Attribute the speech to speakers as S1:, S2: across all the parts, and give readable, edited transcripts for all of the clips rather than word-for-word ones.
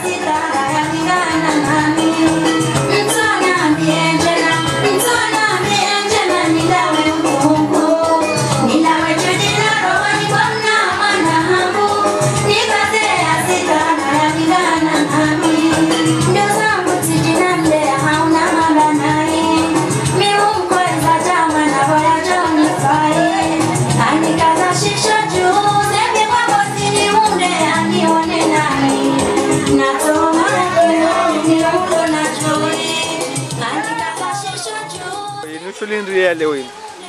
S1: Lindria lewin.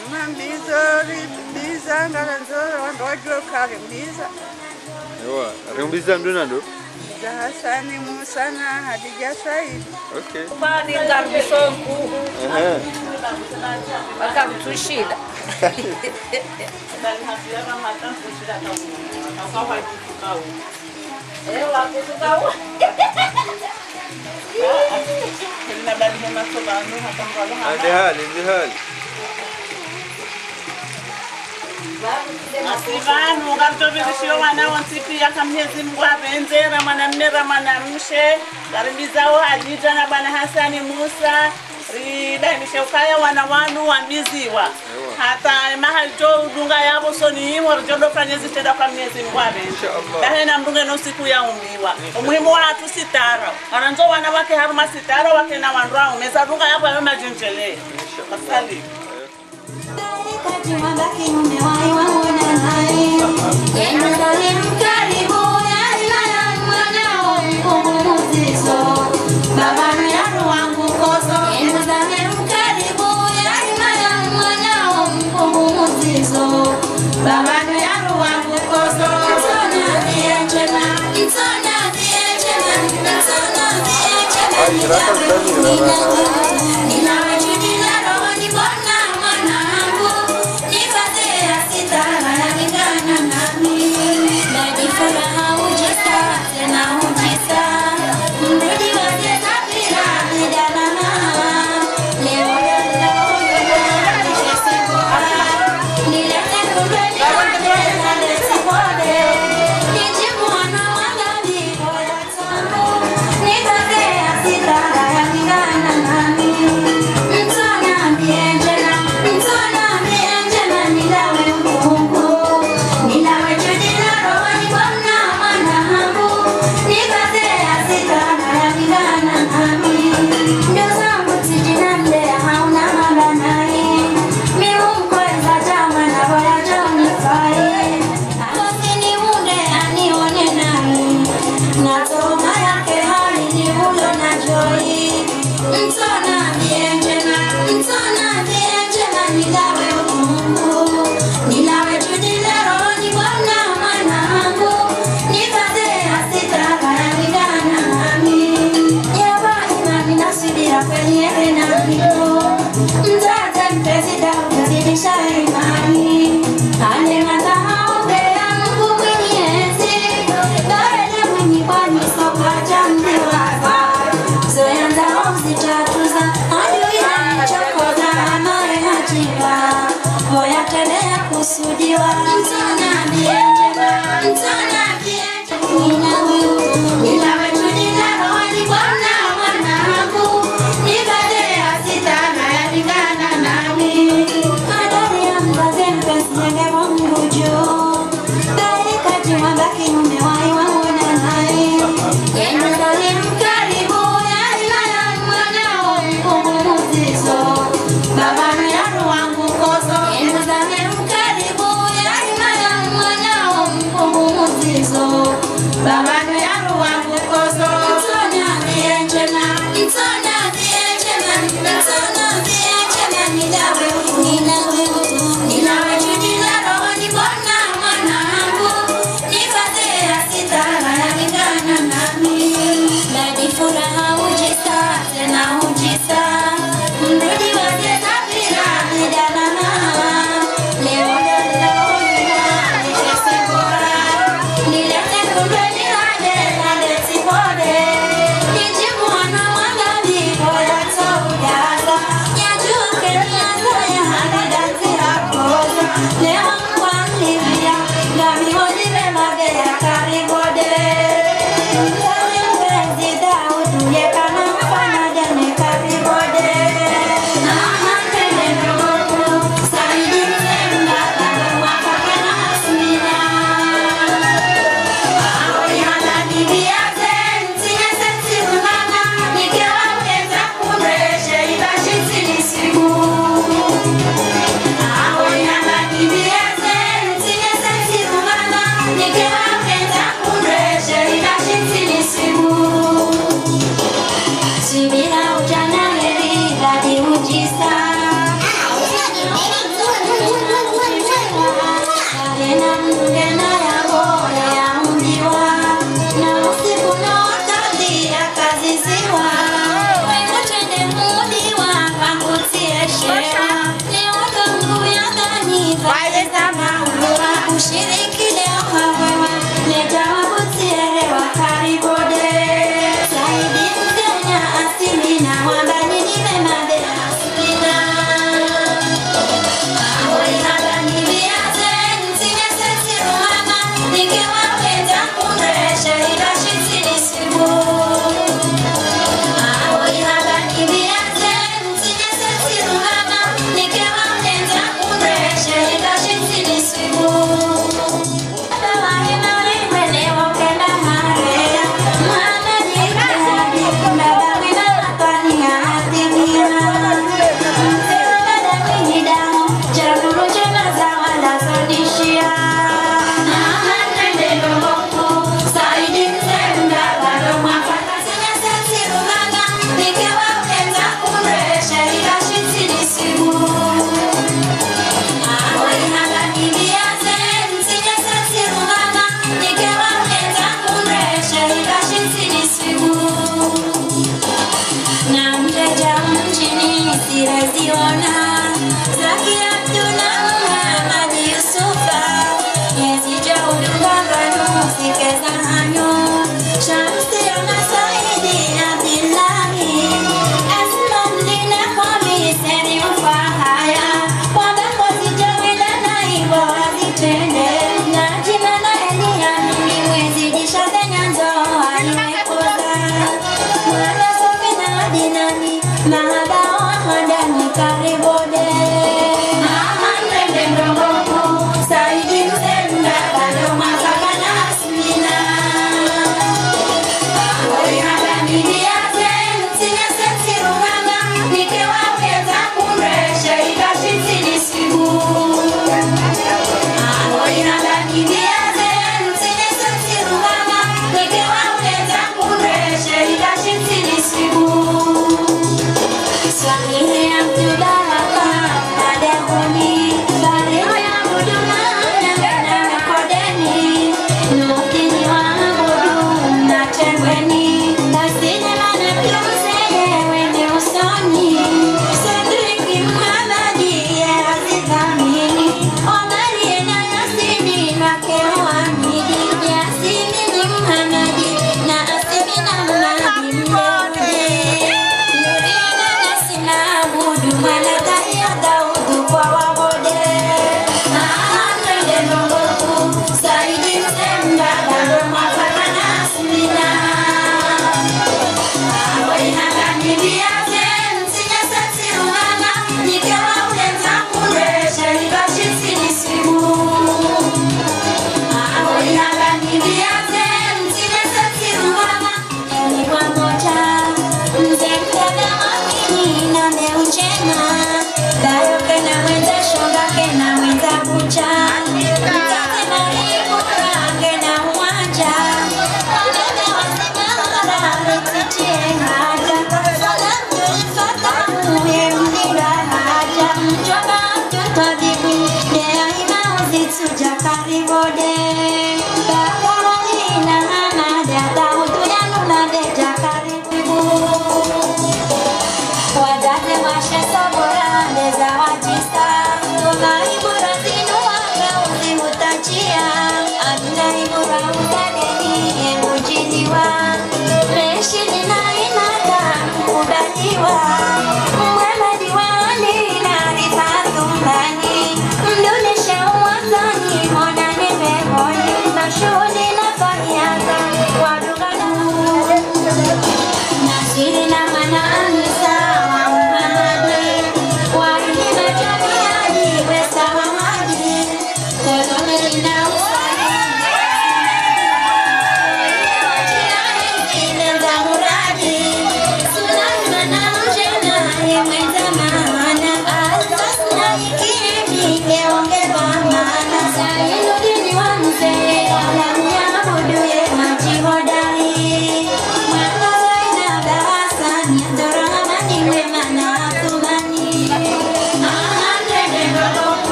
S2: Biza ngalo ndojo kale biza.
S1: Ewa, rumbiza mduna ndo?
S2: Hasani Musana Hadija Said.
S1: Okay.
S3: Bani ngarbisonku. Wakamtushida.
S1: Dehali.
S4: Asivanu ngatobirishio wana wansipia kamyezi mgwapenzera mwanamnera mwanamshe garibizao Hadija na bwana Hasani Musa ridaimishe ukaya wana wanu wambiziwa hata mahalito udunga yabo soni himo rijodo fanyezi teda kwa myezi mgwapenze dahena mdunga no siku ya umbiwa umuhimu wa hatu sitara wananzo wana wake haruma sitara wake na wanrao meza dunga yabo ya majinchele asali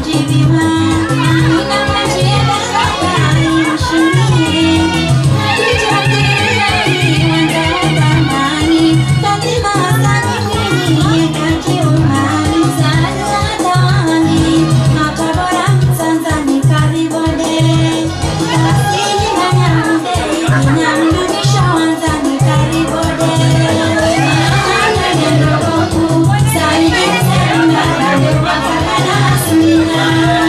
S5: Saya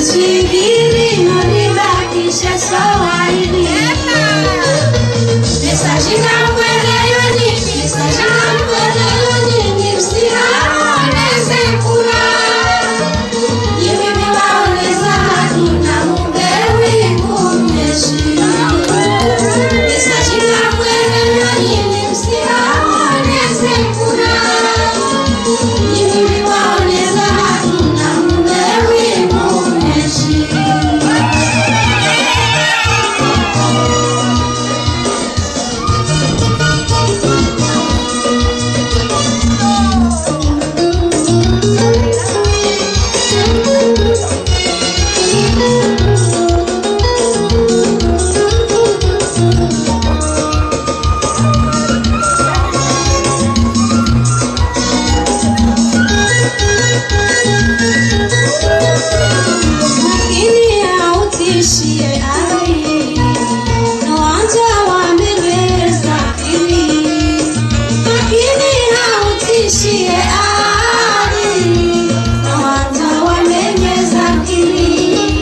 S5: nisubiri nibakishe sawaidi. Message na mweleyoni, message na mweleyoni, msihaoneze kuna. Yimi waoneza hatuna mubewi kumneshi. Message na mweleyoni, msihaoneze kuna. Yimi waoneza hatuna mubewi kumneshi. Lakini hautishie ari, na wanja wameweza akili. Lakini hautishie ari, na wanja wameweza akili.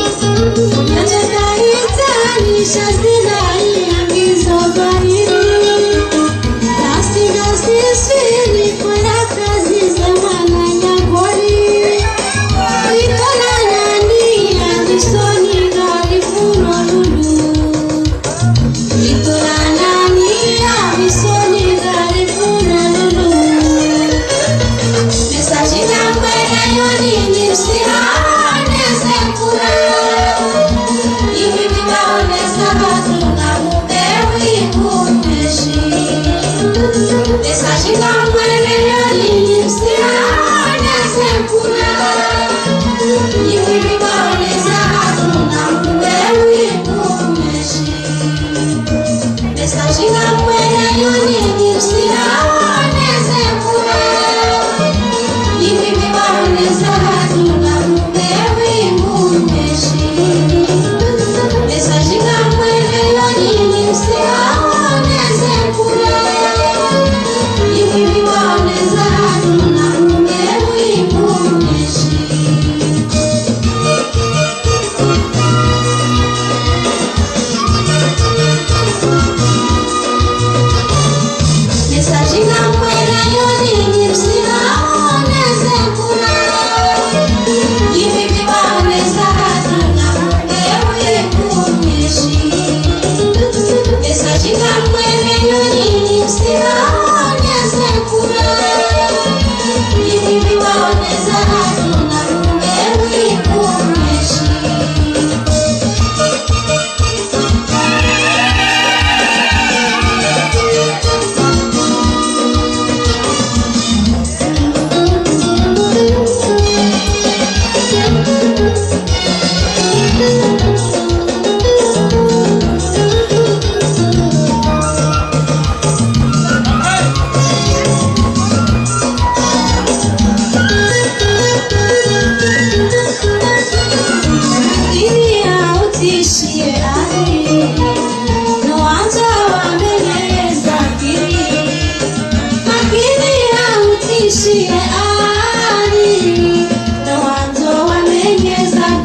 S5: Unajitanisha zinaiagizo dhahiri. Nasi sisi kwa kazi za mwananyagoni. Itona nani abisoni garifuno lulu. Itona nani abisoni garifuno lulu. Message na mweleyoni msihaoneze kuna. Hivi waoneza hatuna mubewi kumneshi. Message na mweleyoni msihaoneze kuna. Hivi waoneza hatuna mubewi kumneshi. Message na mweleyoni msihaoneze kuna. Hivi waoneza hatuna mubewi kumneshi. Message na mweleyoni msihaoneze kuna. Hivi waoneza hatuna mubewi kumneshi. Message na mweleyoni msihaoneze kuna. Hivi waoneza hatuna mubewi kumneshi. Message na mweleyoni msihaoneze kuna. Hivi waoneza hatuna mubewi kumneshi. Lakini hautishie ari, na wanja wameweza akili. Lakini hautishie ari, na wanja wameweza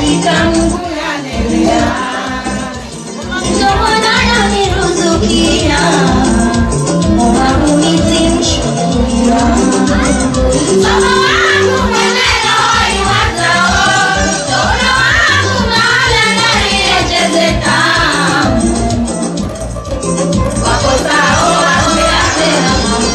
S5: katika Mungu naendelea. Ndio Bwana ananiruzukia, Mungu nitamshukuria. Baba wangu mwenendo iwatao, Bwana wangu maana narejezeka. Wakosao wameatena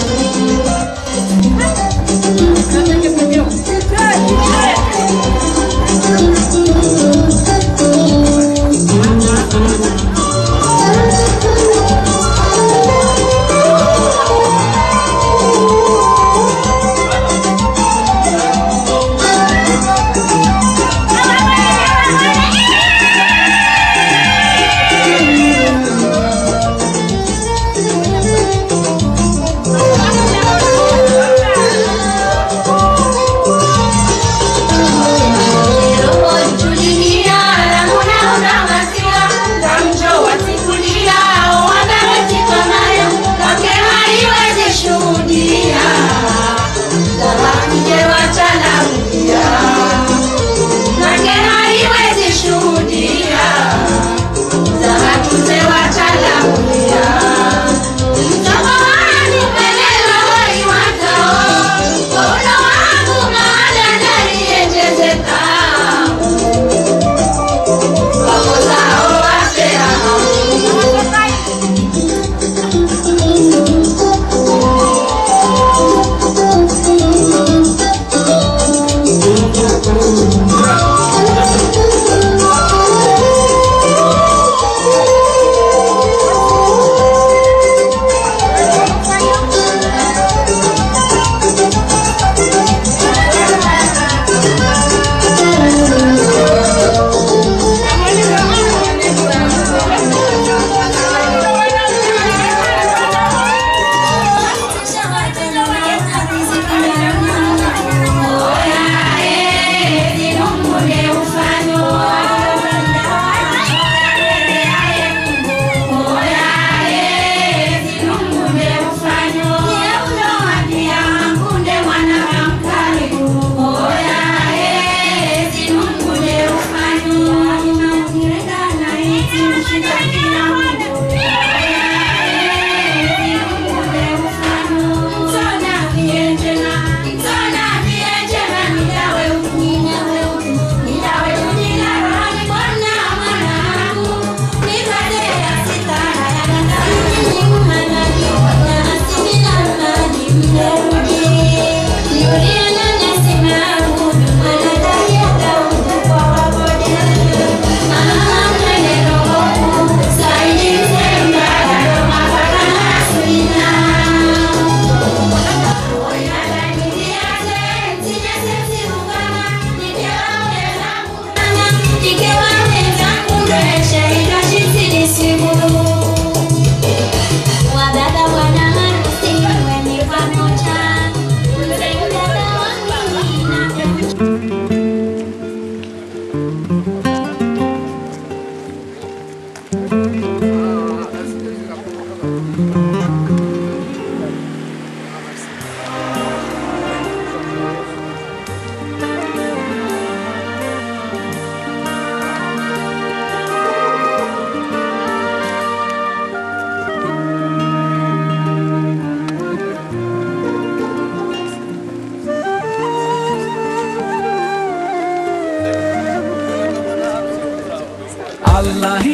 S6: Allah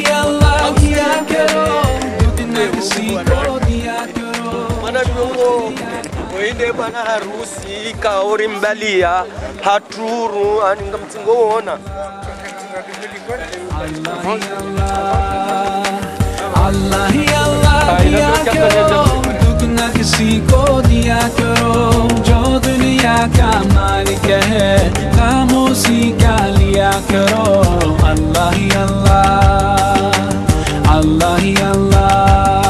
S6: ya karo dunia kisi ko dia karo
S1: Mana dungo Wende bana harusi kaori mbalia haturu aninga mtingona
S6: Allah ya karo दुगना किसी को दिया करो जो दुनिया का मालिक है खामोशी का लिया करो अल्लाह ही अल्लाह अल्लाह ही अल्लाह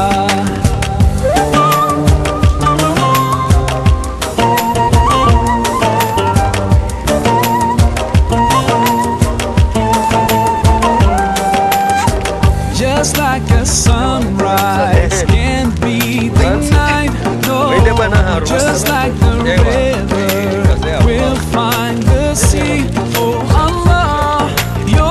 S6: Just like a sunrise can't be denied, no. Just like the river will find the sea. Oh Allah, your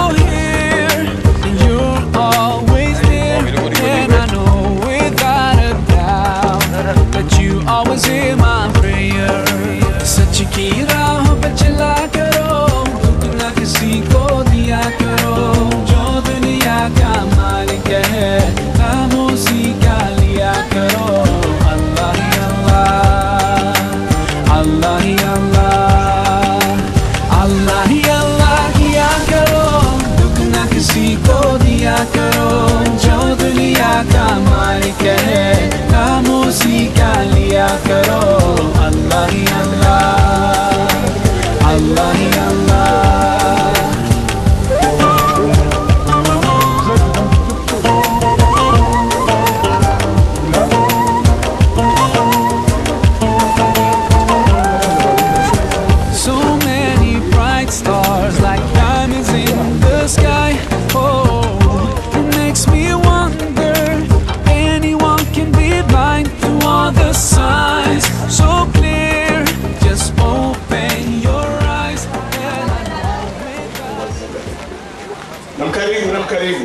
S7: karibu.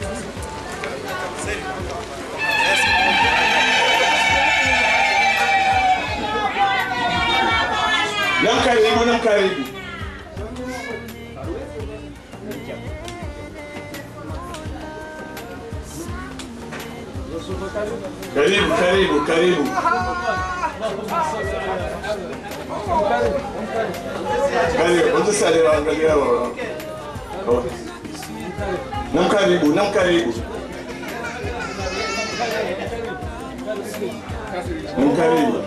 S7: Nam karibu, nam karibu. Karibu, karibu, karibu. Karibu, wote sale waangalia wao. Nam karibu, nam karibu. Nam karibu.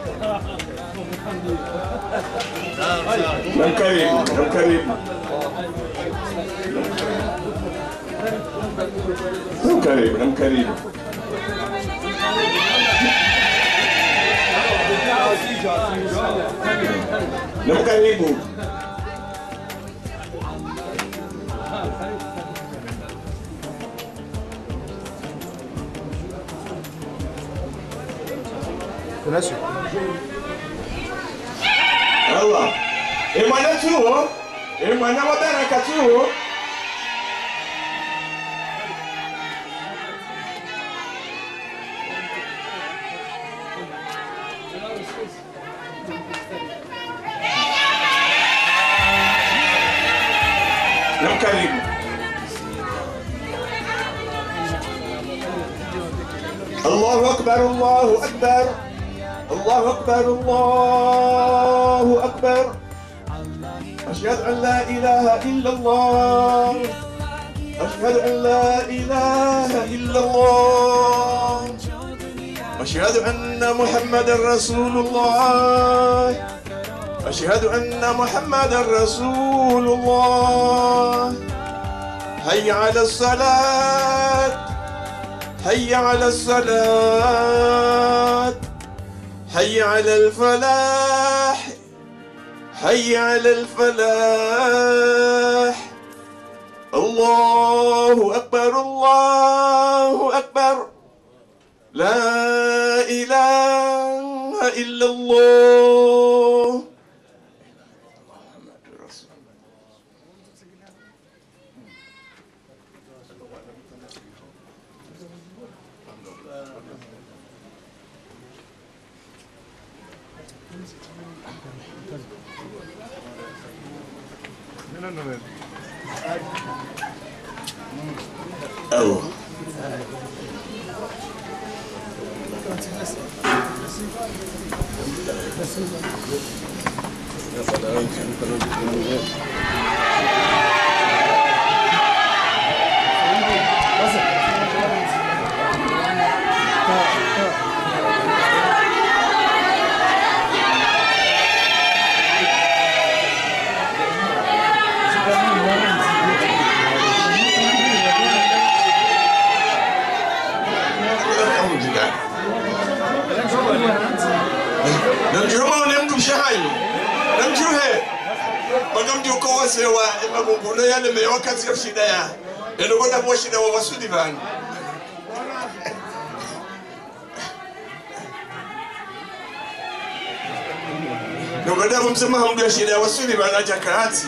S7: Nam karibu, nam karibu. Nam karibu, nam karibu. Nam karibu.
S1: Tunashu.
S7: Allah. Mwana chuo, mwana wa baraka chuo. Nam karibu. Allahu akbar, Allahu akbar. Allahu akbar, Allahu akbar. Asyhadu an la ilaha illallah. Asyhadu an la ilaha illallah. Asyhadu anna Muhammadar Rasulullah. أشهد أن محمد رسول الله. هيا على الصلاة، هيا على الصلاة، هيا على الفلاح، هيا على الفلاح. الله أكبر، الله أكبر. لا إله إلا الله. Oh. Sewa magunguno yale me wakati ya shida ya ndo kwenda kwa shida wa wasudi bana ndo kwenda kumsema hamdu ya shida ya wasudi bana jakati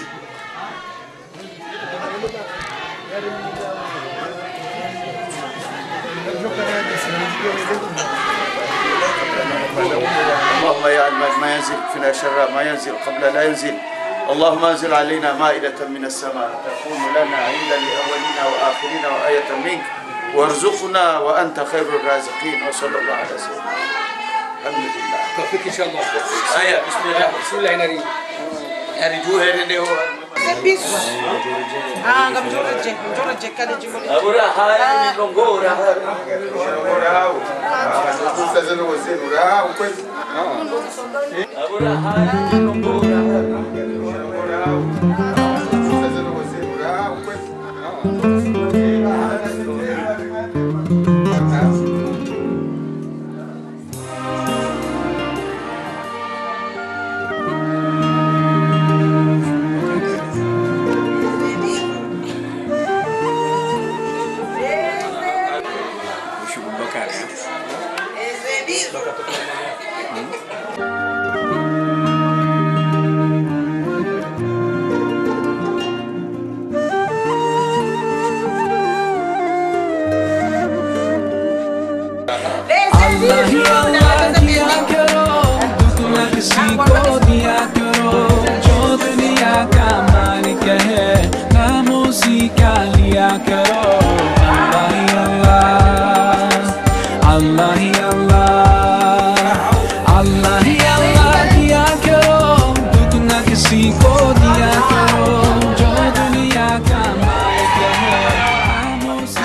S8: اللهم يعلم ما ينزل فينا شر ما ينزل قبل لا ينزل. اللهم انزل علينا مائدة من السماء تكون لنا عيدا لأولنا وآخرين وآية منك وارزقنا وأنت خير الرازقين. وصلى الله على سيدنا الحمد لله.
S9: توفيق إن شاء الله.
S8: آية بسم الله.
S9: بسم الله نريد.
S8: أرجو هذا هو. Agora hai longora. Agora hai longora.
S6: किसी को दिया करो जो दुनिया का मालिक है नाम उसी का लिया करो अल्लाह ही अल्लाह अल्लाह ही अल्लाह अल्लाह ही अल्लाह किया करो दुख न किसी को दिया करो जो दुनिया का मालिक है नाम उसी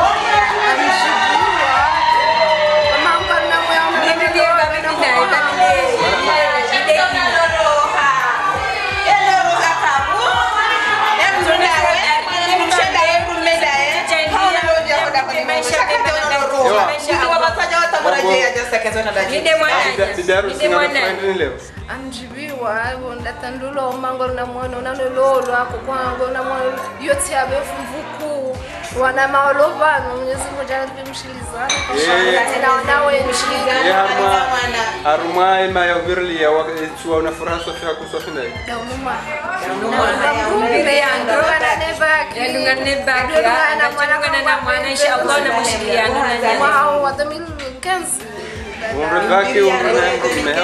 S2: anjibiwa ndatandulo mangolo na mwana na lolo ako kwangu na mwana yote abefumvuku wana maolovano Mwenyezi Mungu jana tumshilizana tena wanawe mshilizana
S1: arumai ma yavirli ya wakati una furaha sofia kusofina
S2: daunuma mbele yangu na nebaki
S3: Yandungan nebaki ya na mwana inshallah na mshiliano na nyanya
S2: wao wadhamini kanzi
S1: umri wake umri na mmehawa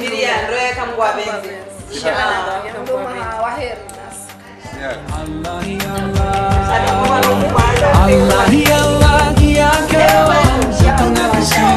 S6: Allah ही अल्लाह किया करो जितना किसी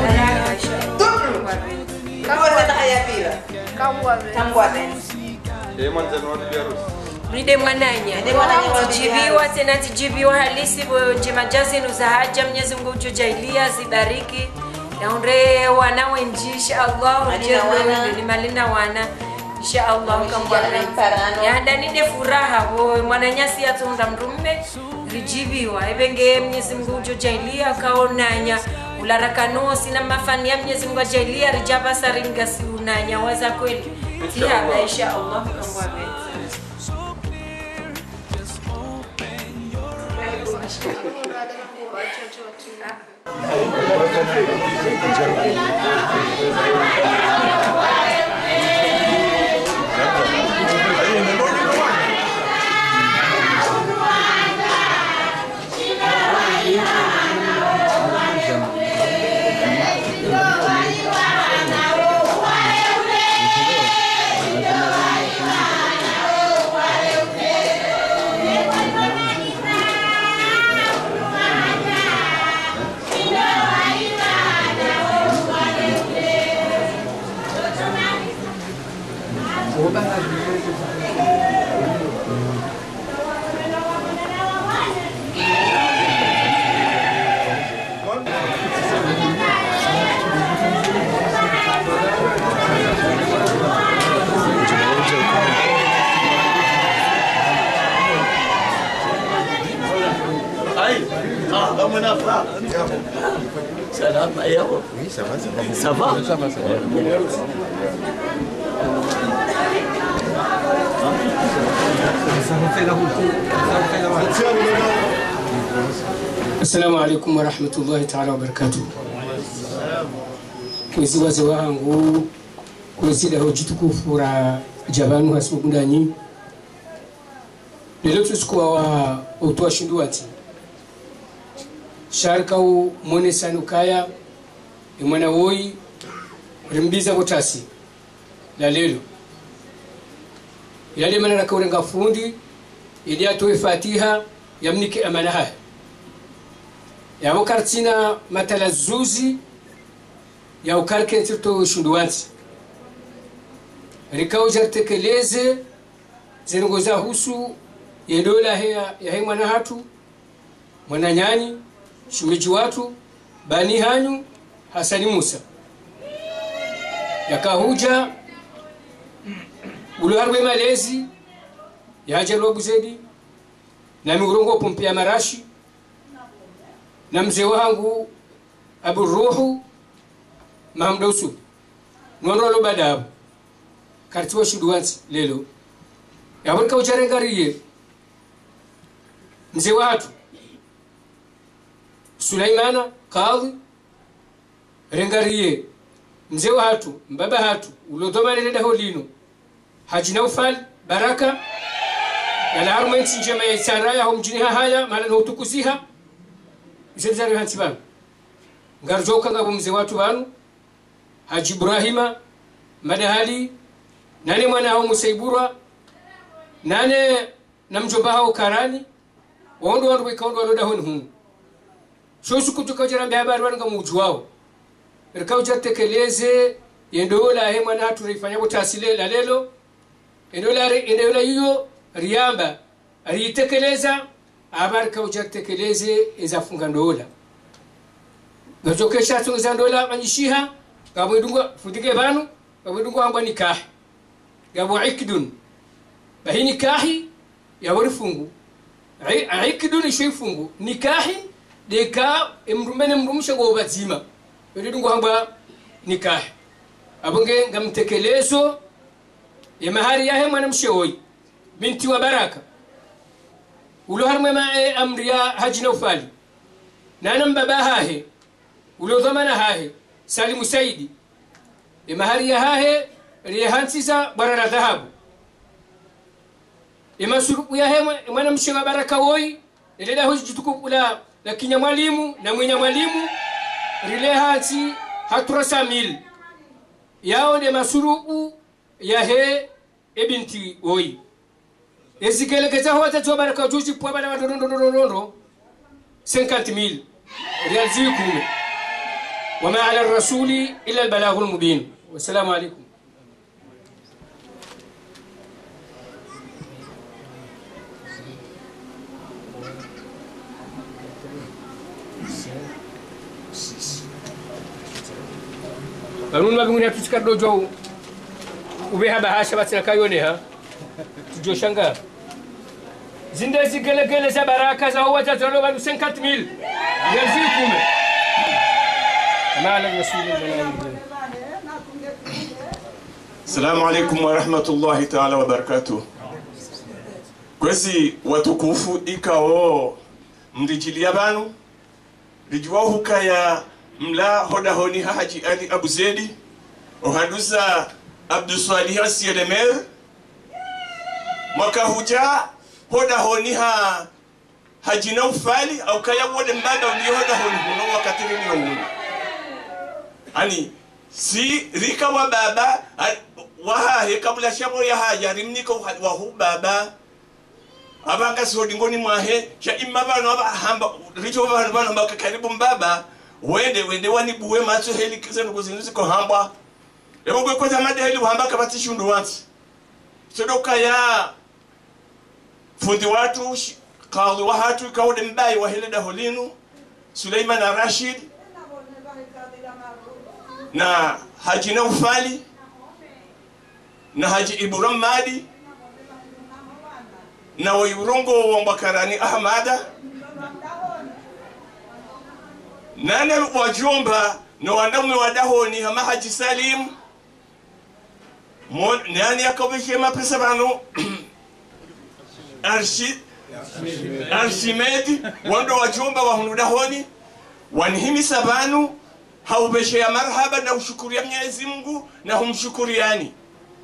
S3: Mide mwananya tijibiwa tena tijibiwa halisi jemajazi nuzahaja Mwenyezi Mungu ujojailia zibariki naunde wana wenji inshallah ni malina wana inshallah kambwa ya ndani de furaha mwananyasi atunda mrume rijibiwa ebenge Mwenyezi Mungu ujojailia kaonanya ularakano sina mafani ya Mwenyezi Mungu ajailia rijaba saringa si unanya waza kweli tia inshallah kambwa
S8: Salam ayah. Oui, ça va, ça va. Ça va. Ça va, ça va.
S9: Assalamu alaikum wa rahmatullahi ta'ala wa barakatuh. Kwezi waze wangu kwezida hojitukufu ra jabanu hasubundanyi lelo tusikuwa wa utoa shinduati sharkau mwene sanukaya imwana woi rimbiza botasi la lelo yale mana nakaurenga fundi ili atoe fatiha yamnike amanaha ya mokartina matala zuzi ya ukarke tirto shunduwanti rikao jartekeleze zingoza husu yedola ya mwana hatu mwana nyani shumiji watu bani hanyu Hasani Musa yakahuja uluharwe malezi yahajalwa buzedi na miurongo pompe ya marashi na mzee wangu Abu Ruhu Mahamda Usu nonrolo badabu kartiwa shuduwansi lelo yaburika ujarengariye mzee watu Sulaimana Kadhi rengariye mzee watu mbaba hatu ulodomane leda holino Haji Naufal Baraka yana armenti njema ya saraya ho mjini haya mala no tukusiha zebzari hantiban ngarjoka ngabo mzee watu banu Haji Ibrahima madahali nane mwana hao Musaiburwa nane na mjomba hao Karani waondo wandu wikaondo waloda honi hunu shosu kutuka ujara habari wanga muju wao rika ujatekeleze yendola he mwana hatu rifanya utasile la lelo endola hiyo riamba ritekeleza habari ka ujatekeleze ezafunga ndola gazokesha tunza ndola banyishiha gabwidunga fudige banu gabwidunga amba nikah gabo ikdun bahini kahi ya warifungu ikdun shifungu nikahi deka emrumene mrumusha go bazima wedunga amba nikah abunge ngamtekelezo ya mahari yahe mwana mshewoi binti wa Baraka ulo harme ma amri ya Haji Naufali nana mbaba hahe ulo dhamana hahe Salimu Saidi ya mahari ya hahe rihansiza barara dhahabu ya masuruku yahe mwana mshewa Baraka woi nileda hoji jituku la kinya mwalimu na mwenye mwalimu rile hansi haturasa mil yao de masuruku yahe ebinti woi ezikelekeza hota to Baraka juzi po bana wadondo 50,000 ريال زيكم وما على الرسول إلا البلاغ المبين والسلام عليكم. Kanun mabinguni hatusikar dojo ubeha bahasha batina kayoneha tujo shanga zinde zigele za Baraka za huwa tazalo banu 50,000 yazikume maana rasulullah.
S7: Assalamu alaikum wa rahmatullahi ta'ala wa barakatuh. Kwezi watukufu ikao mrijilia banu rijwa hukaya mla hoda honi Haji Ali Abu Zedi ohaduza Abdul Salih Asiyelemer mwaka huja hoda honi Haji Naufali au kaya wode mbada uliyo hoda honi huno wakati ni hunu ani si rika wa baba wahahe kabla shabo ya haja rimniko wahu baba abanga sodingoni mwahe sha imabano hamba richo bano mbaka karibu mbaba wende wani buwe macho heli kizenu kuzinuzi ko hamba ebo gwe kwata made heli hamba kabati shundu wanti sodoka ya fundi watu qadhi wa hatu kawde mbai wa heleda holinu Suleiman Rashid na Haji Naufali na Haji Ibrahim Madi na Wayurongo wa Mbakarani Ahmada nane wajomba na wanaume wadahoni hama Haji Salim nani akabishe mapesa bano Arshimedi wando wajomba wa hunudahoni wanihimisa banu haubeshe ya marhaba na ushukuria Mwenyezi Mungu na humshukuriani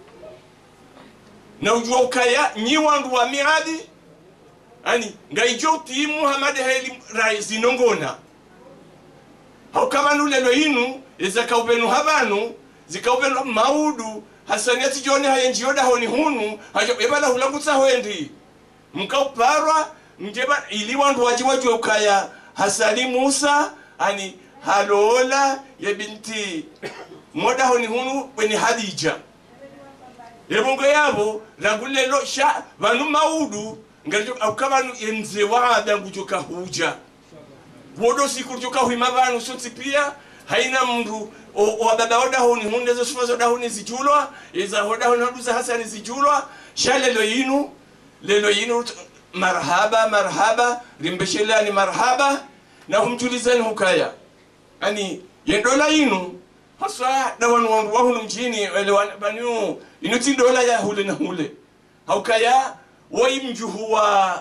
S7: na ujua ukaya nyiwandu wa miadi ani ngaijo timu Muhammad heli raisi nongona haukabanu lelo inu izakaubenu habanu zikaubenu maudu hasaniyati jone hayenjioda honi hunu ebala hulangutsa hoendi mkauparwa mjeba iliwandu wajiwaju ukaya Hasani Musa ani halola ya binti moda honi hunu weni Hadija yebongo yabo ragulelo sha banu maudu ngaljo akabanu yenze wada ngujoka huja wodo sikurjoka huima banu soti pia haina mndu o baba oda honi hunde zo sufazo da honi zijulwa iza hoda honi haduza Hasani zijulwa shalelo yinu marhaba rimbeshelani marhaba na humjulizani hukaya ani yendola yinu haswa dawanu wandu mjini elewana banyu inuti dola ya hule na hule haukaya woi mjuhuwa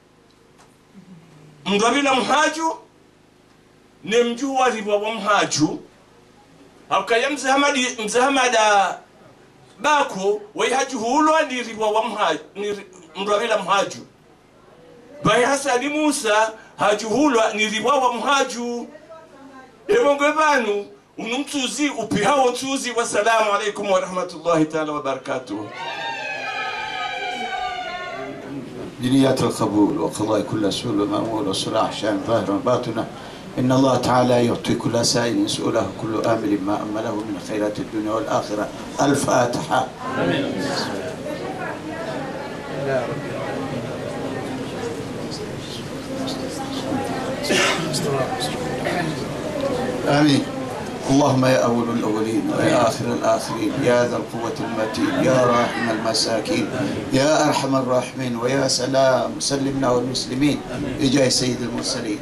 S7: mdwabila mhaju ne mjuhuwa ribwa wa mhaju haukaya mzahamada bako woi haju hulwa ni ribwa wa mhaju ni mdwabila mhaju bai Hasani Musa haju hulwa ni ribwa wa mhaju ebongo banu unumtuzi upihao tuzi. Wassalamu alaikum wa rahmatullahi ta'ala wa barakatuh.
S8: بنيات القبول وقضاء كل سؤال ومأمول وصلاح شان ظاهر وباطنه. إن الله تعالى يعطي كل سائل سؤله كل آمل ما أمله من خيرات الدنيا والآخرة. الفاتحة. آمين. اللهم يا أول الأولين ويا آخر الآخرين يا ذا القوة المتين يا راحم المساكين يا أرحم الراحمين ويا سلام سلمنا والمسلمين بجاه سيد المرسلين.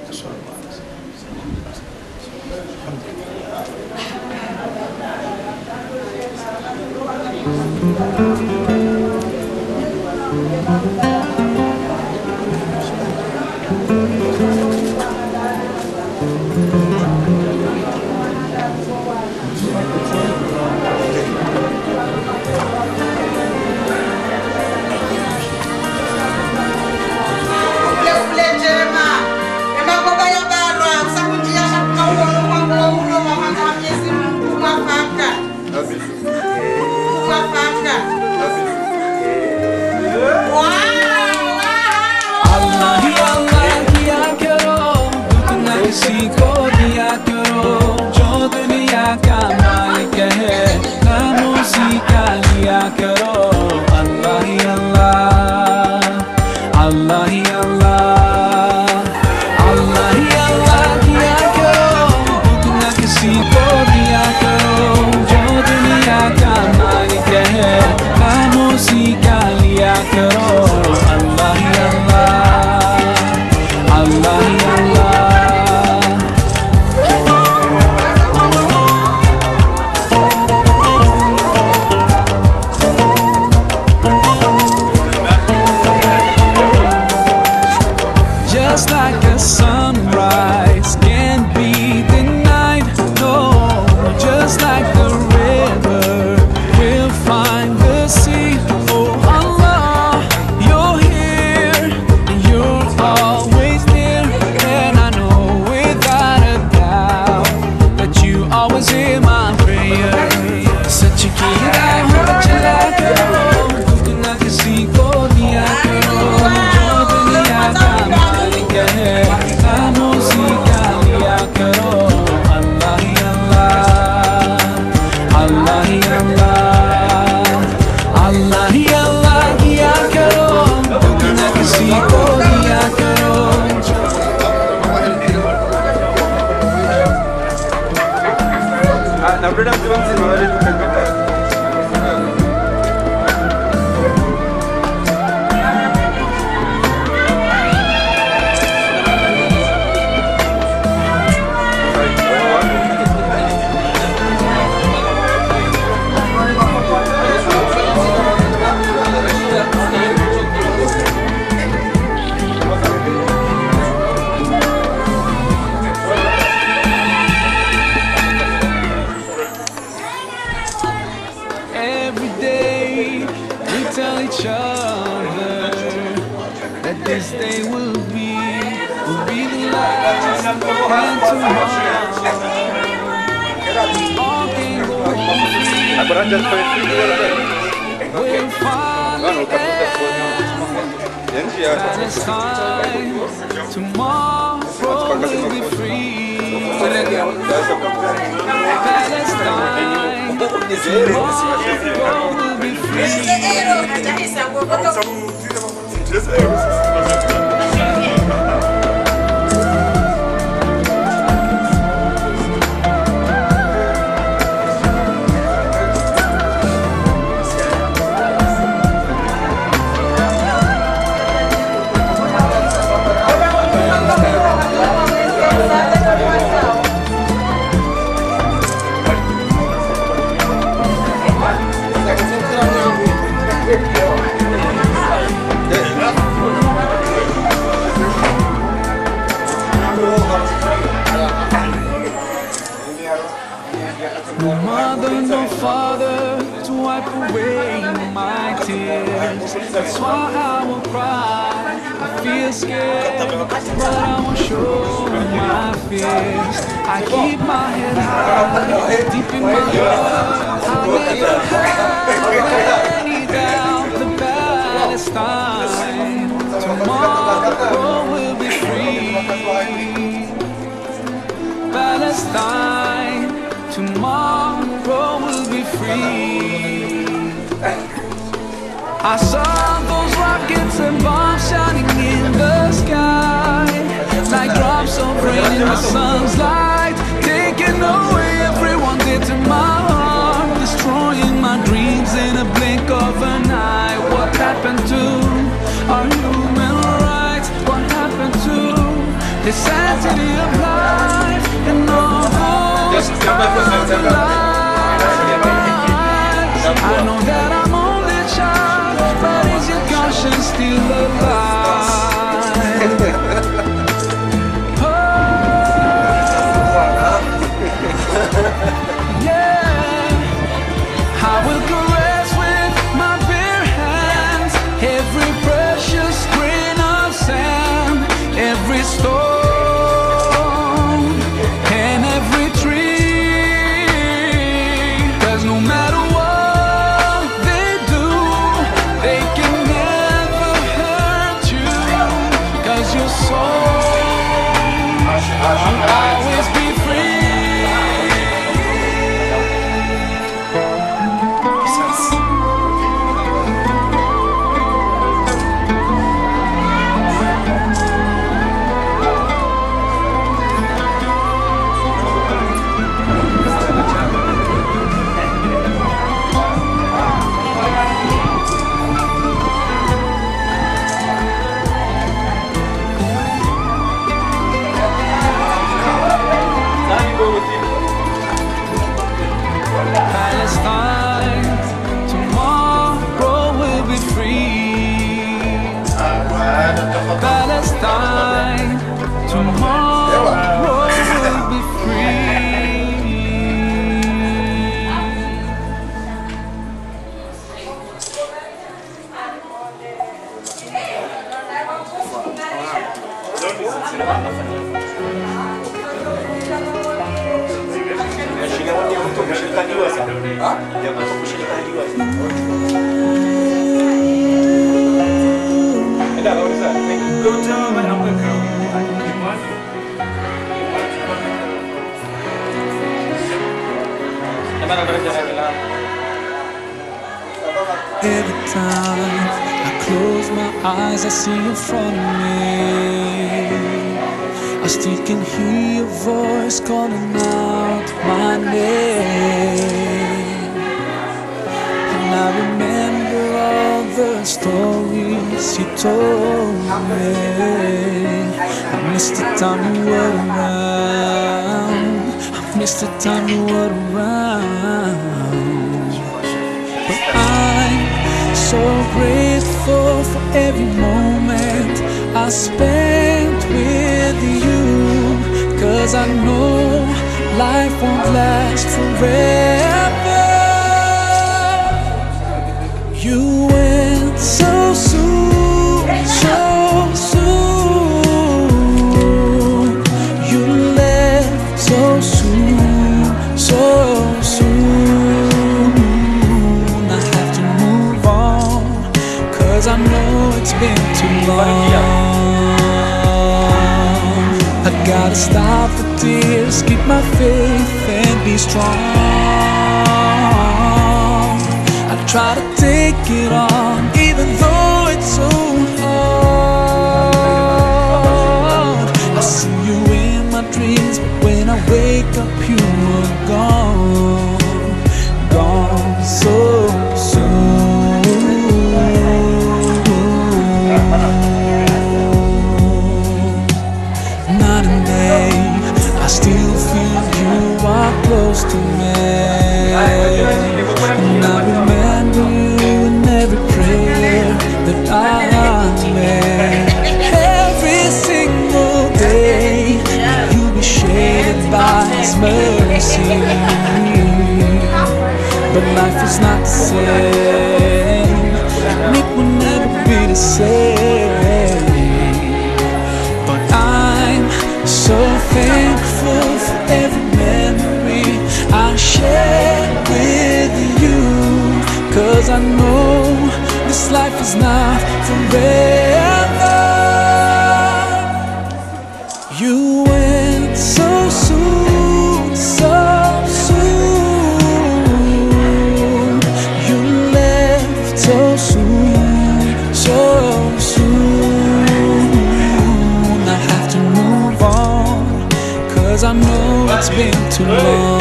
S6: No mother, no father to wipe away my tears. That's why I will cry. feel scared, but I won't show my fears. I keep my head high, deep in my heart. I'll never have any doubt. The Palestine, tomorrow will be free. Palestine, tomorrow will be free. I saw those rockets and bombs shining in the sky, like drops of rain in the sun's light, taking away everyone dear to my heart, destroying my dreams in a blink of an eye. What happened to our human rights? What happened to the sanctity of life and all those other lives? I know that I'm only a child, but is your conscience still alive? Oh, yeah. I will caress with my bare hands every precious grain of sand, every stone and every tree. 'Cause no matter what they do, they can never hurt you. 'Cause your soul should always be free. Palestine, tomorrow will be free. Palestine, tomorrow will be free. Every time I close my eyes, I see in front of me. I still can hear your voice calling out my name. And I remember all the stories you told me. I missed the time you were around. I missed the time you were around. But I'm so grateful for every moment I spent with you. 'Cause I know life won't last forever. You went so soon, so soon. You left so soon, so soon. I have to move on, 'cause I know it's been too long. I gotta stop the tears, keep my faith and be strong. I try to take it on, even though it's so hard. I see you in my dreams, but when I wake up you are gone, gone so soon. Night and day, I still feel you are close to me. And I remember you in every prayer that I made. Every single day, you'll be shaded by His mercy. But life is not the same, and it will never be the same. know this life is not forever. You went so soon, so soon. You left so soon, so soon. I have to move on, 'cause I know it's been too long.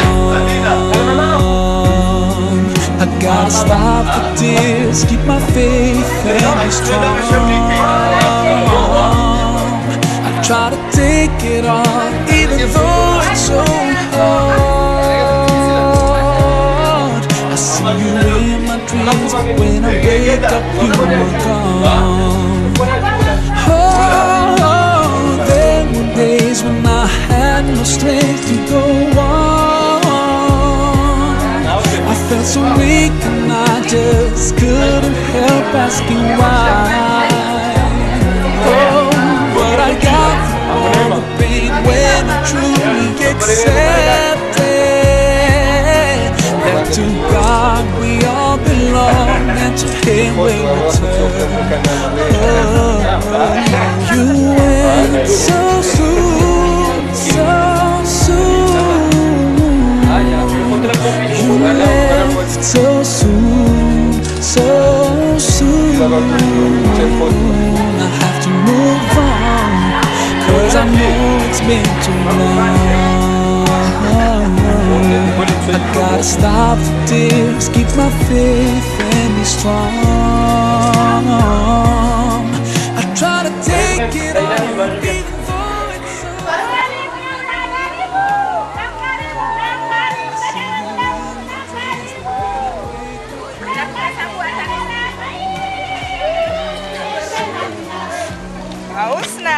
S6: I gotta stop the tears, keep my faith and be strong. I try to take it on, even though it's so hard. I see you in my dreams, but when I wake up you are gone. Oh, there were days when I had no strength to go on. I felt so weak and I just couldn't help asking why. Oh, but I got through all the pain when I truly accepted that to God we all belong and to Him we return. Oh, you went so soon, so soon. You left so soon, so soon. I have to move on, 'cause I know it's been too long. I gotta stop the tears, keep my faith and be strong. I try to take it all, even though it's so
S10: Hausna.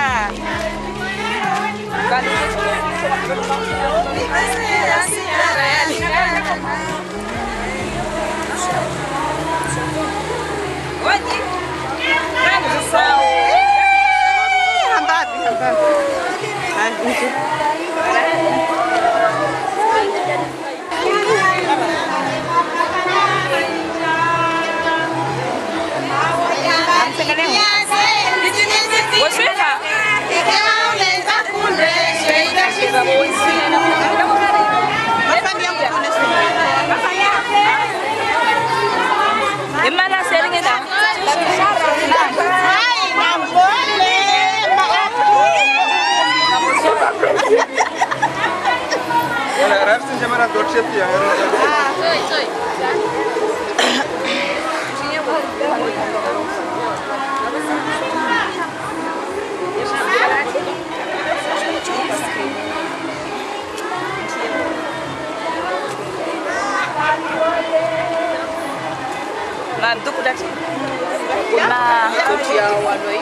S10: Gimana sharingnya dah? Nanti udah sih. Nah, udah wadoi.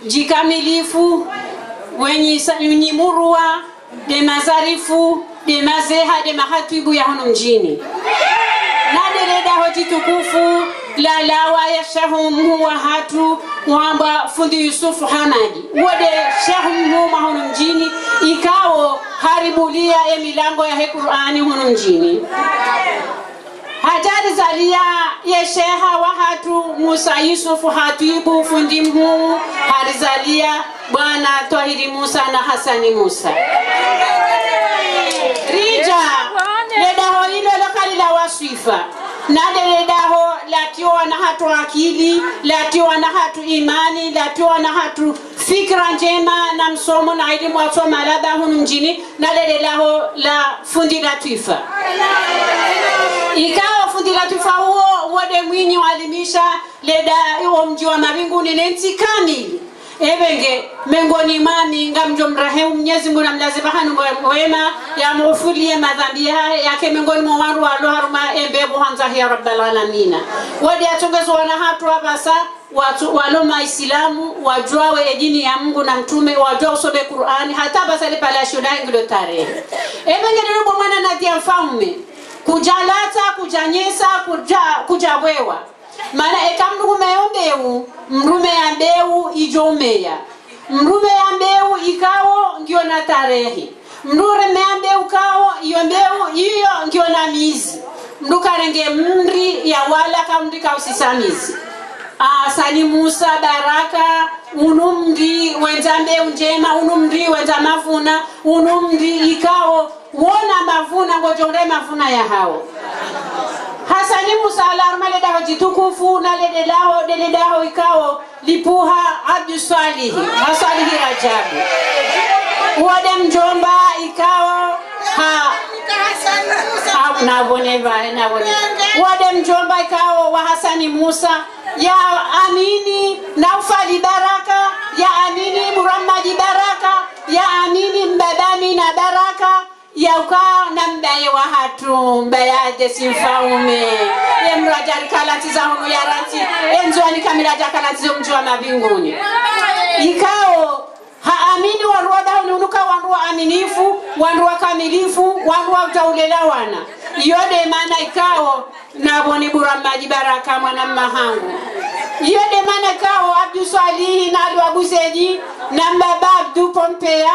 S11: jikamilifu wenye murua de mazarifu de mazeha de mahatibu ya hono mjini na dereda hoti tukufu la lawa ya shahum huwa hatu wamba fundi Yusufu Hamadi wode shahum huwa hono mjini ikao haribulia ya milango ya Qur'ani hono mjini hajari zalia ya sheha wa hatu Musa Yusufu Hatibu fundi mhu harizalia bwana Tahiri Musa na Hasani Musa rija ledaho hilo lokali la wasifa na ledaho latiwa na hatu akili latiwa na hatu imani latiwa na hatu fikra njema na msomo na elimu wasoma ladha hunu mjini na ledaho la fundi latifa ikawa fundi latifa huo wode mwinyi walimisha leda huo mji wa mabinguni nenti kamili ebenge mengoni mani ngamjo mrahemu Mwenyezi Mungu namlaziba hanu wema ya mufulie madhambi yake mengoni mwa watu haruma embebu hamza ya rabbal alamin wadi atongezo wana hatu hapa watu waloma Islamu wajue dini ya Mungu na mtume wajue usome Qur'ani hata basale pala shule ngilo tarehe ebenge ndio mwana na tia mfalme kujalata kujanyesa kujawewa maana ekamndugu meombeu mrume ya mbeu ijomeya mrume ya mbeu ikao ngio na tarehe mrure ya mbeu kao iyo mbeu iyo ngio na mizi mrukarenge mri ya wala kamndika usisamizi Sani Musa Baraka unumdi wenza mbeu njema unumdi wenza mafuna unumdi ikao wona mafuna ngojonge mafuna ya hao Hasani Musa alarmale daho jitukufu na lede daho ikao lipuha Abdu Salihi Masalihi Rajabu wade mjomba ikao na boneva wade mjomba ikao wa Hasani Musa ya amini na ufali Baraka ya amini Muhammadi Baraka ya amini Mbadani na Baraka ya ukao na mbaye wa hatu mbaye desimfaume ye mrajari kalatiza hunu ya rati enzuani kamiraja kalatiza mjua mabinguni ikao haamini waruwa dauni unuka waruwa aminifu waruwa kamilifu waruwa utaulela wana yode mana ikao naboni Muhammadi Baraka mwana mahangu yode mana ikao Abdu Salihi na Adu Abuseji na mbaba Abdu Pompea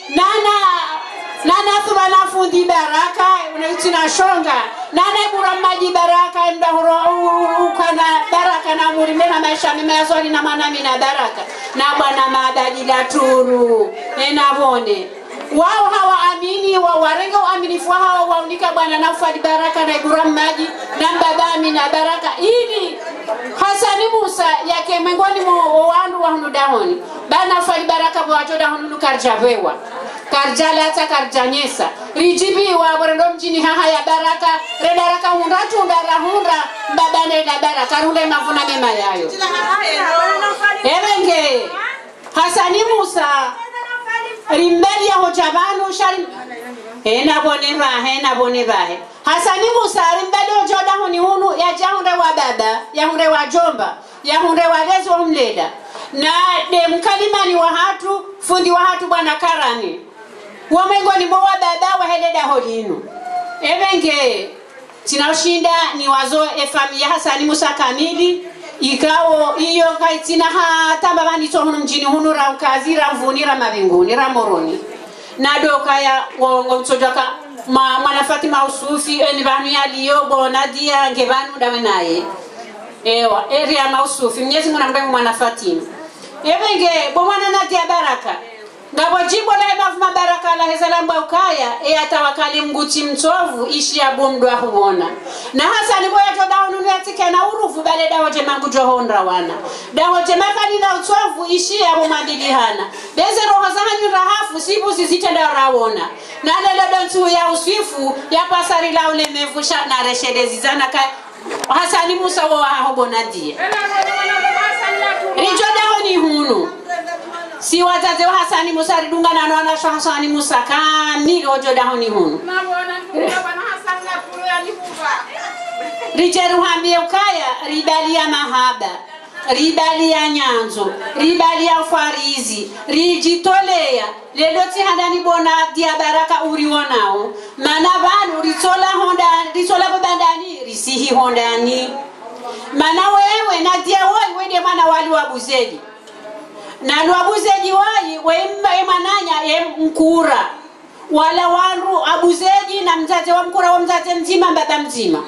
S11: nana thumana fundi Baraka unaitina shonga nana Muhammadi Baraka mdahuro ukana Baraka na murimena maisha mimezoni na manami na Baraka na bwana madadi la turu enabone wao hawaamini warenga uaminifu hao waunika bwana na ufadi Baraka na Muhammadi na mbabami na Baraka ili Hasani Musa yake mengoni mwa wandu wa hunudahoni bana ufadi Baraka wajoda hununu karjavewa karjalata karjanyesa rijibiwa borendo mjini haha ya Baraka redaraka hunratu ndarahunda mbabane la Baraka runde mavuna mema yayo ebenge Hasani Musa rimbeli ya hojabanu shari hena bone bahe Hasani Musa rimbeli hojoda huni hunu ya jahunde wa baba ya hunde wa jomba ya hunde wa lezo umleda na de mkalimani wa hatu fundi wa hatu bwana Karani wamengoni mwa dada wa heleda holinu ebenge tinashinda ni wazo familia Hasani Musa kamili ikao iyo kaitina hata babani tohono mjini hunu ra kazi ra mvunira mabinguni ra moroni na doka ya wongo msojaka mwana Fatima Usufi ni banu ya liyo bona dia ngebanu dawe naye ewa area Mausufi Mwenyezi Mungu ambaye mwana Fatima ebenge bomwana na dia Baraka ngabo jimbo la mafuma Baraka la hezalamba ukaya atawakali mguti mtovu ishi ya bomdwa huona na hasa ni boya to daunu yatike na urufu bale dawo je mangu johondra wana dawo je makali na utovu ishi ya bomabilihana beze roho zanyu rahafu sibu zitenda rawona na lelo dontu ya usifu ya pasari la ule mevusha na reshelezi zana ka Hasani Musa wa hobonadia rijo dawo ni hunu si wazazi wa Hasani Musa ridunga na wana Hasani Musa kamili ojoda honi hunu rijeru hambie ukaya ribalia mahaba ribali ya nyanzo ribali ya farizi rijitolea lelo tihandani bona dia baraka urionao mana vanu risola bandani risihi hondani mana wewe na dia woi wende mana wali wabuzeji na wabuzeji wai wewe mananya mkura wala wanru abuzeji na mzazi wa mkura wa mzazi mzima baba mzima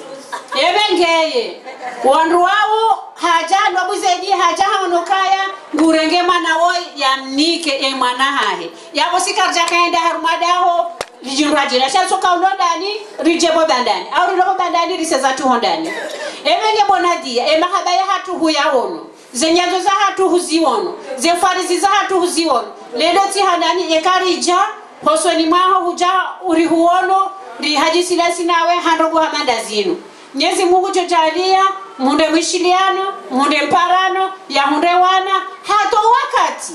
S11: ebengeye wanru wao haja wabuzeji haja honokaya ngurenge mana woi yamnike mwana hahe yabo sikarja kaenda harumadaho lijirajira shasoka ulondani rijebo bandani au rijebo bandani riseza tu hondani ebenge bonadia mahabaya hatu huyaono zenyazo za hatu huziono zefarizi za hatu huziono lelo tihandani ekarija hosoni mwaho huja urihuono rihajisila nawe handogo hamanda zinu Nyezi Mungu jojalia munde mwishiliano munde mparano ya munde wana hato wakati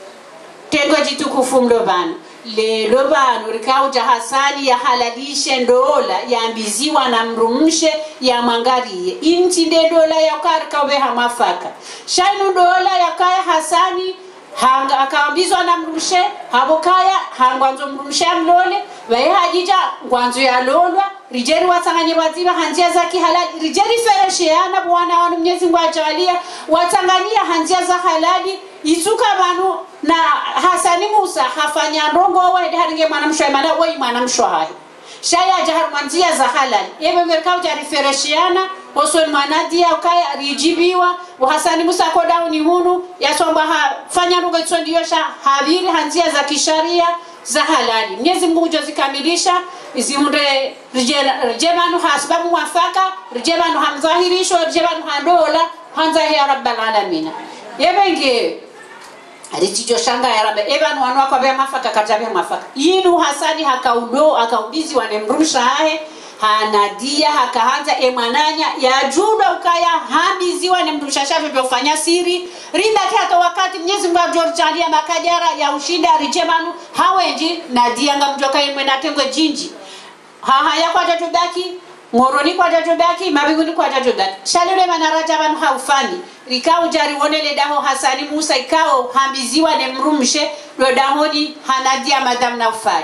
S11: tengo jitukufu mlobano lelo bano rikauja hasani ya halalishe ndola ya mbiziwa na mrumshe ya mangarie inchi nde dola ya ukarika ubeha mafaka shainu dola ya kaya hasani hanga akambizwa na mrumshe habokaya hangwanzo mrumshe mlole wae hajija ngwanzo ya lolwa rijeri watanganye waziba hanjia za kihalali rijeri feresheana bwana wanu Mwenyezi Mungu ajalia watangania hanjia za halali isuka banu na Hasani Musa hafanya ndongo wa haringe mwanamshwa mana woi mwanamshwa hai shaya jahar manjia za halali ebe merkao jari feresheana osol manadia ukaya rijibiwa wa Hasani Musa kodao ni hunu yasomba hafanya ndongo itsondiyosha habiri hanjia za kisharia za halali Mwenyezi Mungu jozikamilisha izihunde rijebanu hasbabu mwafaka rijebanu hamzahirisho rijebanu handola hanza ya rabbal alamin yebenge alichijo shanga ya rabbe ebanu wanwa kwa bya mafaka katabe mafaka yinu Hasani hakaudo akaudizi wanemrumsha hae hanadia hakaanza emwananya ya juda ukaya hambiziwa nemrumsha shafe byofanya siri rinda hata wakati Mwenyezi Mungu ajojalia makajara ya ushinda rijebanu hawenji nadia ngamjoka imwena tengwe jinji haya kwa jatubaki moroni kwa jatubaki mabinguni kwa jatubaki shalule manarajaban haufani rikao jari wonele daho Hasani Musa ikao hambiziwa nemrumshe do dahoni hanadia madam na ufadi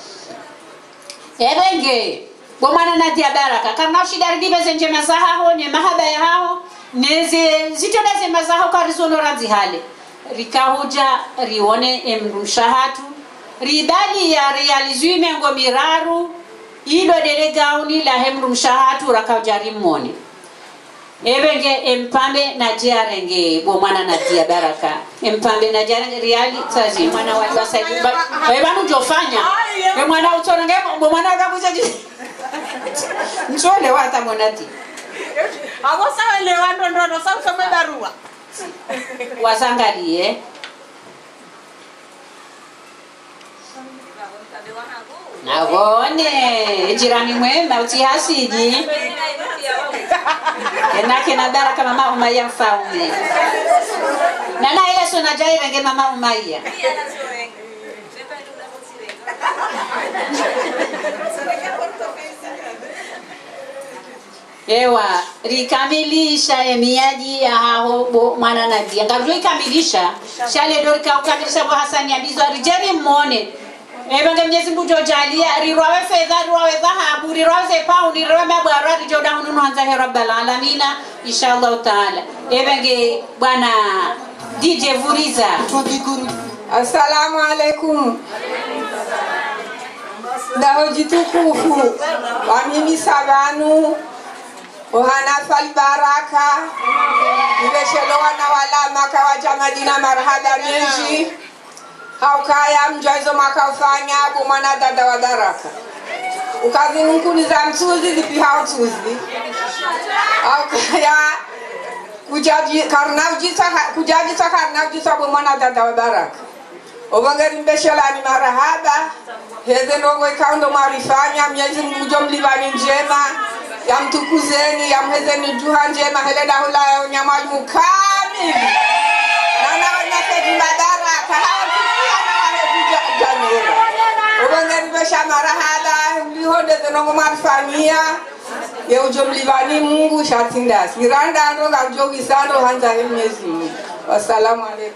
S11: ebenge bomana nadia baraka kama shida ridibe zenje mazaho ne mahaba ya hao neze zitodeze mazaho karizono ranzi hale rikahoja rione emrumshahatu ribali ya realizui mengo miraru ilo delegauni la hemrumshahatu rakajari mone ebenge empambe na jarenge bomana na dia baraka empambe na jarenge reali tazi mwana wa basaidi banu jofanya be mwana utoronge bomana gabuza njole wata monati
S4: abo sawa le wandondo sawa soma barua
S11: wasangalie nabone jirani mwema utihasiji enake na baraka mama Umaya mfaume nana Yesu na jaira nge mama Umaya ewa rikamilisha emiaji ya hao mwana nadia ngarujo ikamilisha shale dorika ukamilisha kwa Hasani abizwa rijeri mmone ebenge Mwenyezi Mungu jojalia rirowe fedha rirowe dhahabu rirowe pound rirowe mabara rijoda hunu anza he rabbal alamin inshallah taala ebenge bwana DJ Vuriza
S12: assalamu alaikum ndaho jitukufu wa mimi sabanu ohana fal baraka ibeshelo wana wala maka wa jamadina marhaba menji haukaya mjaizo makafanya kumana dada wa daraka ukazi nkuni za mtuzi zipi hautuzi haukaya kujaji karnavjita kumana dada wa daraka obangari mbeshelani marahaba heze nongo ikaundo marifanya Mwenyezi Mungu jomlibani njema ya mtukuzeni ya mhezeni juha njema heleda hula ya unyamali mukamili nana wanyakeji madaraka ubangari besha marahaba ulihonde zenongo marifania ye ujomlivani Mungu shatinda siranda ndo gajogi sando hanza Mwenyezi Mungu. Wassalamu alaikum.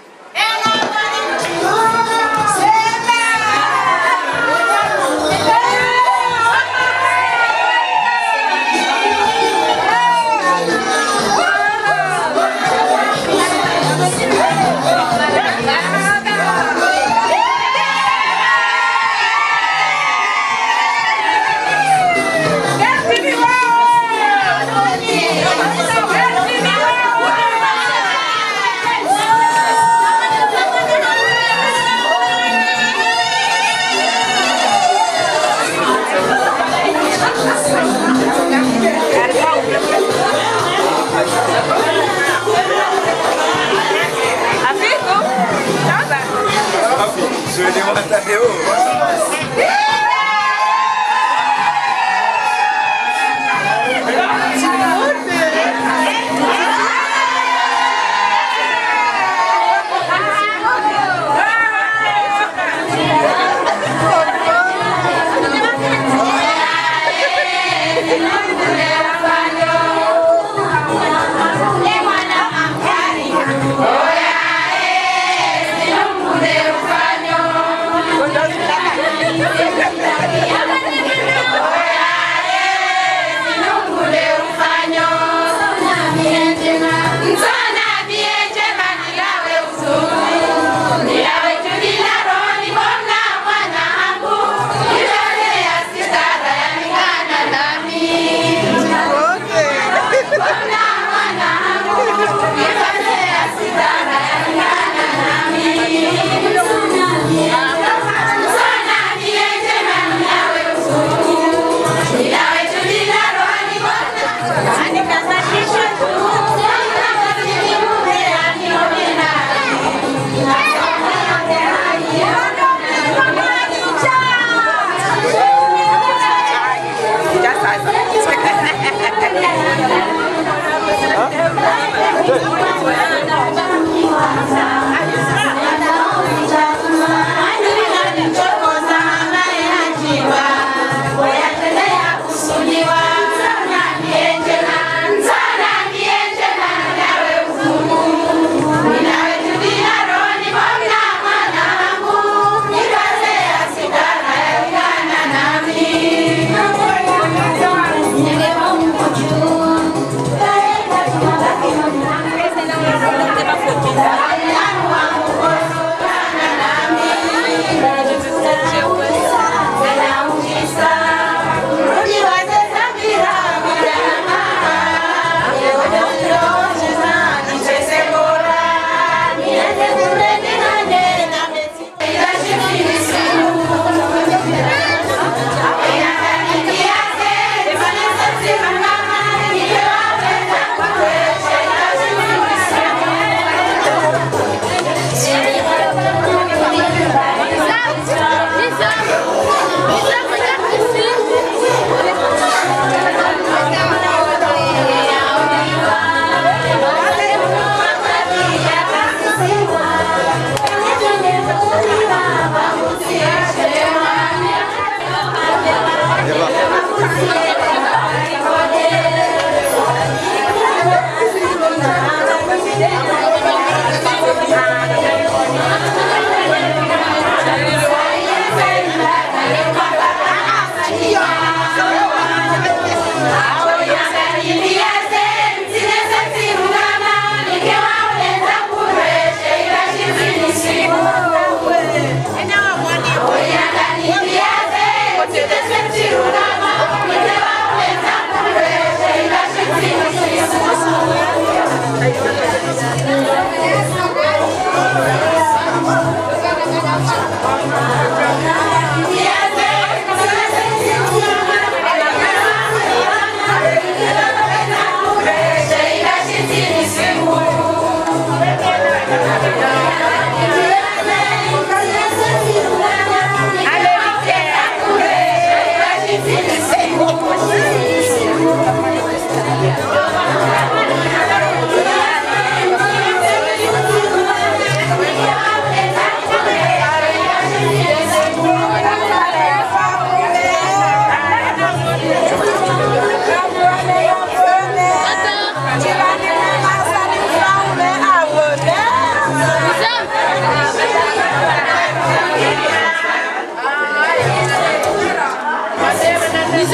S5: Yeah.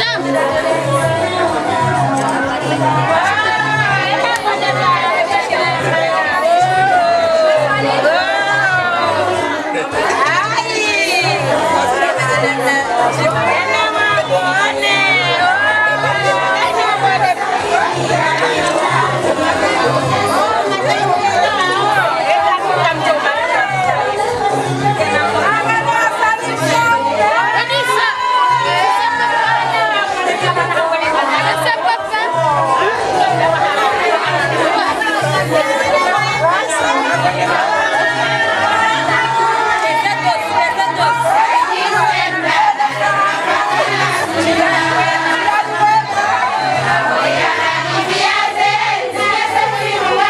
S5: Biasa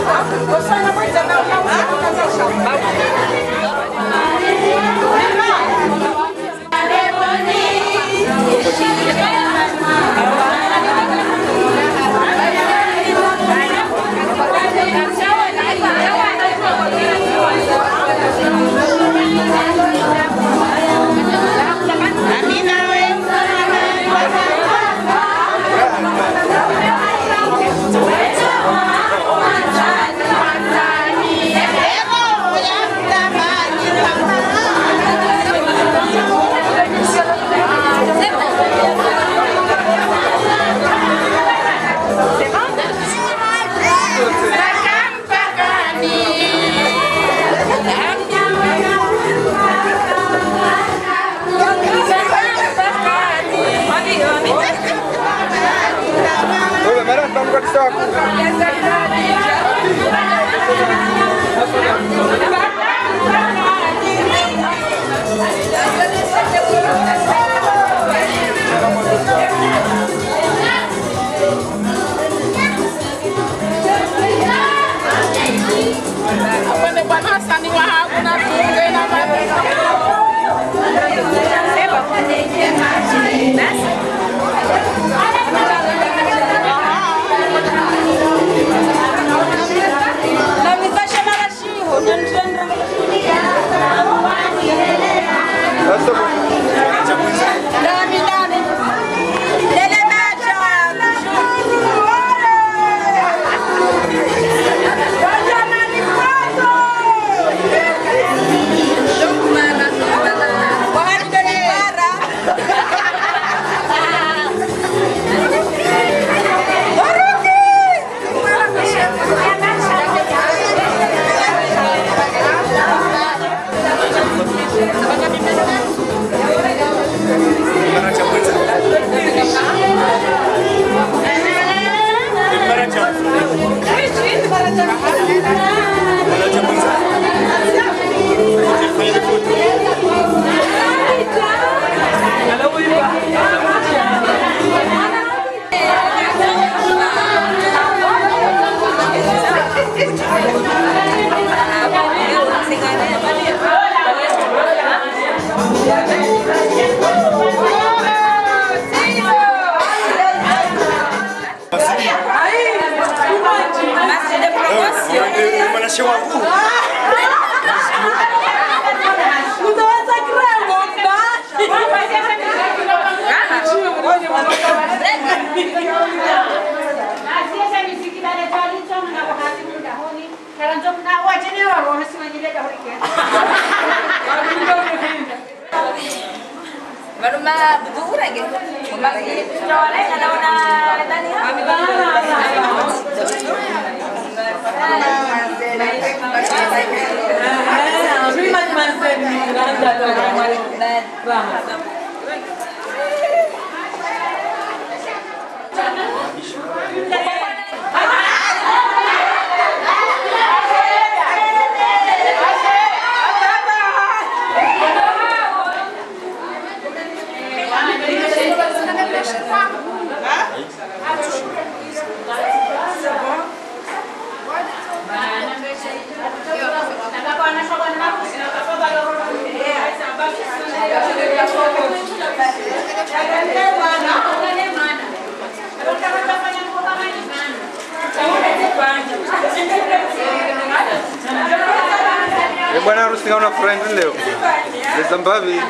S1: Bwana harusi una friend leo. Zimbabwe.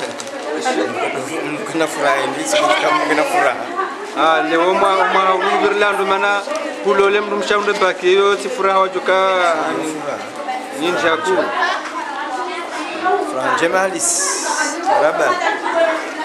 S13: Kuna furaha ndicho kama kuna furaha.
S1: Leo mwa Uberland mana kulole mndu mshaunde baki yo si furaha wajuka ninja ku.
S13: Furaha njema halis. Raba.